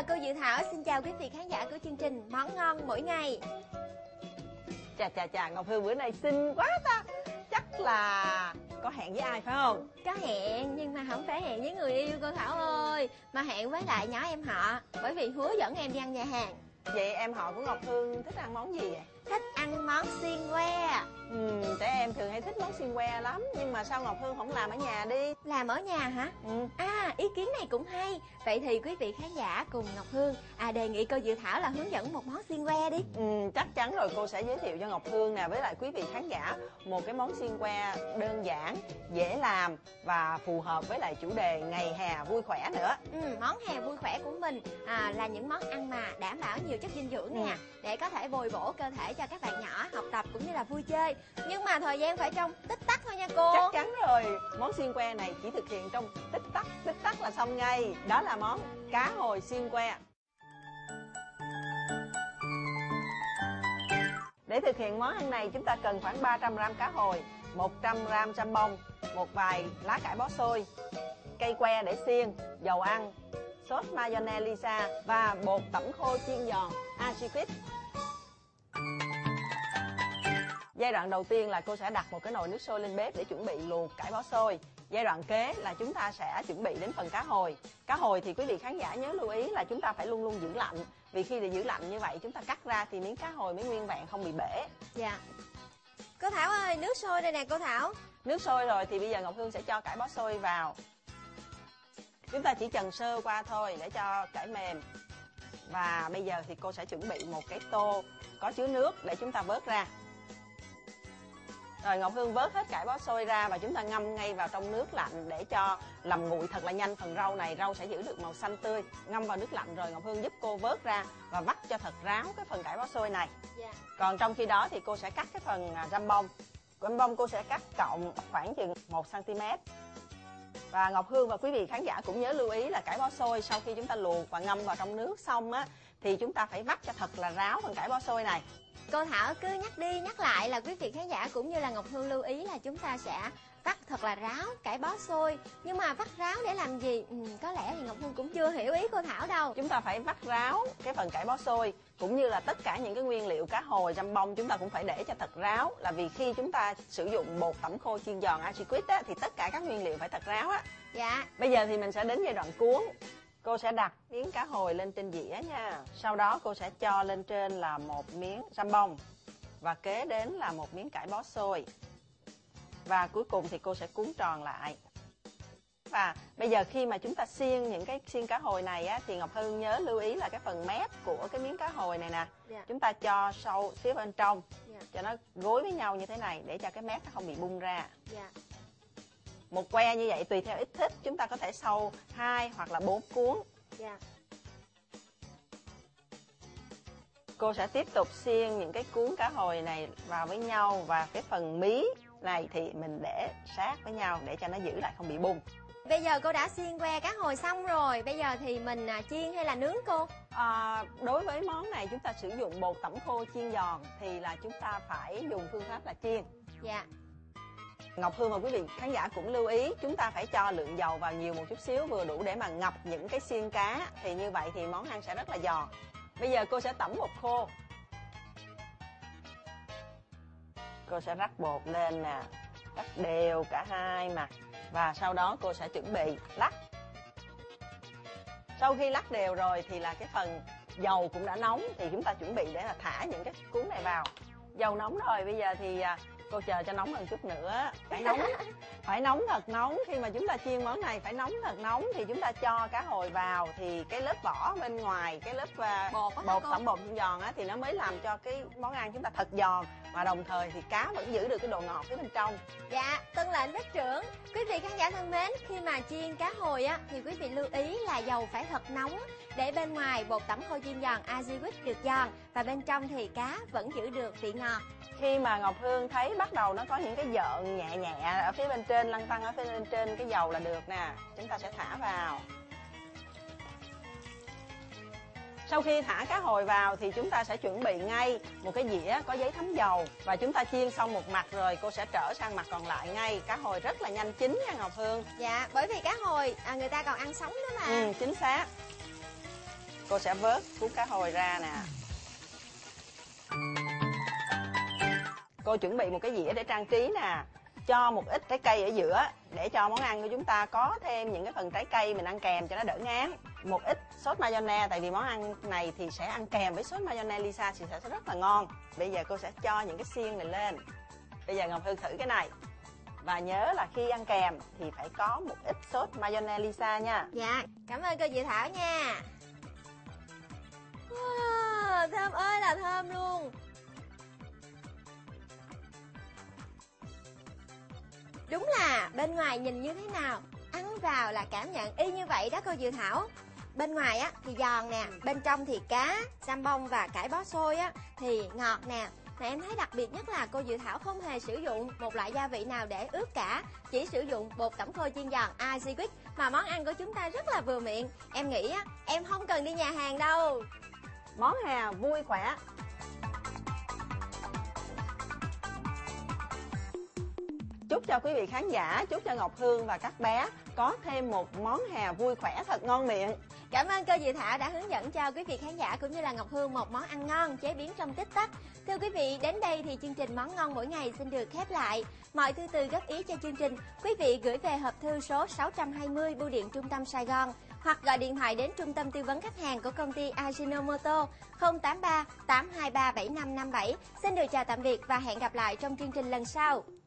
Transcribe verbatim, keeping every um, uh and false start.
cô Dự Thảo xin chào quý vị khán giả của chương trình Món Ngon Mỗi Ngày. Chà chà chà, Ngọc Hương bữa nay xinh quá ta. Chắc là có hẹn với ai phải không? Có hẹn, nhưng mà không phải hẹn với người yêu cô Thảo ơi, mà hẹn với lại nhỏ em họ. Bởi vì hứa dẫn em đi ăn nhà hàng. Vậy em họ của Ngọc Hương thích ăn món gì vậy? Thích ăn món xiên que. Ừ, trẻ em thường hay thích món xiên que lắm. Nhưng mà sao Ngọc Hương không làm ở nhà đi? Làm ở nhà hả? Ừ. À, ý kiến này cũng hay. Vậy thì quý vị khán giả cùng Ngọc Hương à, đề nghị cô Dự Thảo là hướng dẫn một món xiên que đi. Ừ, chắc chắn rồi, cô sẽ giới thiệu cho Ngọc Hương nè với lại quý vị khán giả một cái món xiên que đơn giản, dễ làm và phù hợp với lại chủ đề ngày hè vui khỏe nữa. Ừ, món hè vui khỏe của mình à, là những món ăn mà đảm bảo nhiều chất dinh dưỡng nè, ừ. để có thể bồi bổ cơ thể cho các bạn nhỏ học tập cũng như là vui chơi. Nhưng mà thời gian phải trong tích tắc thôi nha cô. Chắc chắn rồi, món xiên que này chỉ thực hiện trong tích tắc, tích tắc là xong ngay. Đó là món cá hồi xiên que. Để thực hiện món ăn này chúng ta cần khoảng ba trăm gam cá hồi, một trăm gam răm bông, một vài lá cải bó xôi, cây que để xiên, dầu ăn, sốt mayonnaise Lisa và bột tẩm khô chiên giòn Achiquit. Giai đoạn đầu tiên là cô sẽ đặt một cái nồi nước sôi lên bếp để chuẩn bị luộc cải bó xôi. Giai đoạn kế là chúng ta sẽ chuẩn bị đến phần cá hồi. Cá hồi thì quý vị khán giả nhớ lưu ý là chúng ta phải luôn luôn giữ lạnh. Vì khi để giữ lạnh như vậy chúng ta cắt ra thì miếng cá hồi mới nguyên vẹn, không bị bể. Dạ. Cô Thảo ơi, nước sôi đây nè cô Thảo. Nước sôi rồi thì bây giờ Ngọc Hương sẽ cho cải bó xôi vào. Chúng ta chỉ trần sơ qua thôi để cho cải mềm. Và bây giờ thì cô sẽ chuẩn bị một cái tô có chứa nước để chúng ta vớt ra. Rồi Ngọc Hương vớt hết cải bó xôi ra và chúng ta ngâm ngay vào trong nước lạnh để cho làm nguội thật là nhanh phần rau này. Rau sẽ giữ được màu xanh tươi. Ngâm vào nước lạnh rồi Ngọc Hương giúp cô vớt ra và vắt cho thật ráo cái phần cải bó xôi này. Dạ. Còn trong khi đó thì cô sẽ cắt cái phần răm bông. Răm bông cô sẽ cắt cộng khoảng chừng một xăng ti mét. Và Ngọc Hương và quý vị khán giả cũng nhớ lưu ý là cải bó xôi sau khi chúng ta luộc và ngâm vào trong nước xong á thì chúng ta phải vắt cho thật là ráo phần cải bó xôi này. Cô Thảo cứ nhắc đi nhắc lại là quý vị khán giả cũng như là Ngọc Hương lưu ý là chúng ta sẽ vắt thật là ráo cải bó xôi. Nhưng mà vắt ráo để làm gì? Ừ, có lẽ thì Ngọc Hương cũng chưa hiểu ý cô Thảo đâu. Chúng ta phải vắt ráo cái phần cải bó xôi cũng như là tất cả những cái nguyên liệu cá hồi, răm bông chúng ta cũng phải để cho thật ráo. Là vì khi chúng ta sử dụng bột tẩm khô chiên giòn Achiquit á thì tất cả các nguyên liệu phải thật ráo á. Dạ. Bây giờ thì mình sẽ đến giai đoạn cuốn. Cô sẽ đặt miếng cá hồi lên trên dĩa nha. Sau đó cô sẽ cho lên trên là một miếng răm bông. Và kế đến là một miếng cải bó xôi. Và cuối cùng thì cô sẽ cuốn tròn lại. Và bây giờ khi mà chúng ta xiên những cái xiên cá hồi này á, thì Ngọc Hương nhớ lưu ý là cái phần mép của cái miếng cá hồi này nè. Yeah. Chúng ta cho sâu phía bên trong. Yeah. Cho nó gối với nhau như thế này để cho cái mép nó không bị bung ra. Yeah. Một que như vậy tùy theo ít thích chúng ta có thể sâu hai hoặc là bốn cuốn. Yeah. Cô sẽ tiếp tục xiên những cái cuốn cá hồi này vào với nhau và cái phần mí này thì mình để sát với nhau để cho nó giữ lại không bị bung. Bây giờ cô đã xiên que cá hồi xong rồi, bây giờ thì mình chiên hay là nướng cô? À, đối với món này chúng ta sử dụng bột tẩm khô chiên giòn thì là chúng ta phải dùng phương pháp là chiên. Dạ. Ngọc Hương và quý vị khán giả cũng lưu ý chúng ta phải cho lượng dầu vào nhiều một chút xíu vừa đủ để mà ngập những cái xiên cá thì như vậy thì món ăn sẽ rất là giòn. Bây giờ cô sẽ tẩm bột khô. Cô sẽ rắc bột lên nè, rắc đều cả hai mặt và sau đó cô sẽ chuẩn bị lắc. Sau khi lắc đều rồi thì là cái phần dầu cũng đã nóng thì chúng ta chuẩn bị để là thả những cái cuốn này vào. Dầu nóng rồi, bây giờ thì cô chờ cho nóng hơn chút nữa. Phải nóng, phải nóng thật nóng. Khi mà chúng ta chiên món này phải nóng thật nóng thì chúng ta cho cá hồi vào thì cái lớp vỏ bên ngoài, cái lớp bột, bột tẩm bột giòn á thì nó mới làm cho cái món ăn chúng ta thật giòn mà đồng thời thì cá vẫn giữ được cái độ ngọt phía bên trong. Dạ, tuân lệnh bếp trưởng. Quý vị khán giả thân mến, khi mà chiên cá hồi á thì quý vị lưu ý là dầu phải thật nóng để bên ngoài bột tẩm khô chiên giòn Achiquit được giòn và bên trong thì cá vẫn giữ được vị ngọt. Khi mà Ngọc Hương thấy bắt đầu nó có những cái dợn nhẹ nhẹ ở phía bên trên, lăn tăn ở phía bên trên cái dầu là được nè. Chúng ta sẽ thả vào. Sau khi thả cá hồi vào thì chúng ta sẽ chuẩn bị ngay một cái dĩa có giấy thấm dầu. Và chúng ta chiên xong một mặt rồi cô sẽ trở sang mặt còn lại ngay. Cá hồi rất là nhanh chín nha Ngọc Hương. Dạ, bởi vì cá hồi à, người ta còn ăn sống nữa mà. Ừ, chính xác. Cô sẽ vớt cuốn cá hồi ra nè. Cô chuẩn bị một cái dĩa để trang trí nè. Cho một ít trái cây ở giữa để cho món ăn của chúng ta có thêm những cái phần trái cây mình ăn kèm cho nó đỡ ngán. Một ít sốt mayonnaise, tại vì món ăn này thì sẽ ăn kèm với sốt mayonnaise Lisa thì sẽ rất là ngon. Bây giờ cô sẽ cho những cái xiên này lên. Bây giờ Ngọc Hương thử cái này. Và nhớ là khi ăn kèm thì phải có một ít sốt mayonnaise Lisa nha. Dạ, cảm ơn cô Diệu Thảo nha. Wow, thơm ơi là thơm luôn. Đúng là bên ngoài nhìn như thế nào, ăn vào là cảm nhận y như vậy đó cô Diệu Thảo. Bên ngoài á thì giòn nè, bên trong thì cá, jambon và cải bó xôi á thì ngọt nè. Mà em thấy đặc biệt nhất là cô Diệu Thảo không hề sử dụng một loại gia vị nào để ướp cả, chỉ sử dụng bột tẩm khô chiên giòn Aziwick mà món ăn của chúng ta rất là vừa miệng. Em nghĩ á, em không cần đi nhà hàng đâu. Món Hà vui khỏe. Chúc cho quý vị khán giả, chúc cho Ngọc Hương và các bé có thêm một món Hà vui khỏe thật ngon miệng. Cảm ơn cô Diệu Thảo đã hướng dẫn cho quý vị khán giả cũng như là Ngọc Hương một món ăn ngon chế biến trong tích tắc. Thưa quý vị, đến đây thì chương trình Món Ngon Mỗi Ngày xin được khép lại. Mọi thư từ góp ý cho chương trình, quý vị gửi về hộp thư số sáu trăm hai mươi Bưu điện Trung tâm Sài Gòn hoặc gọi điện thoại đến trung tâm tư vấn khách hàng của công ty Ajinomoto không tám ba tám hai ba bảy năm năm bảy. Xin được chào tạm biệt và hẹn gặp lại trong chương trình lần sau.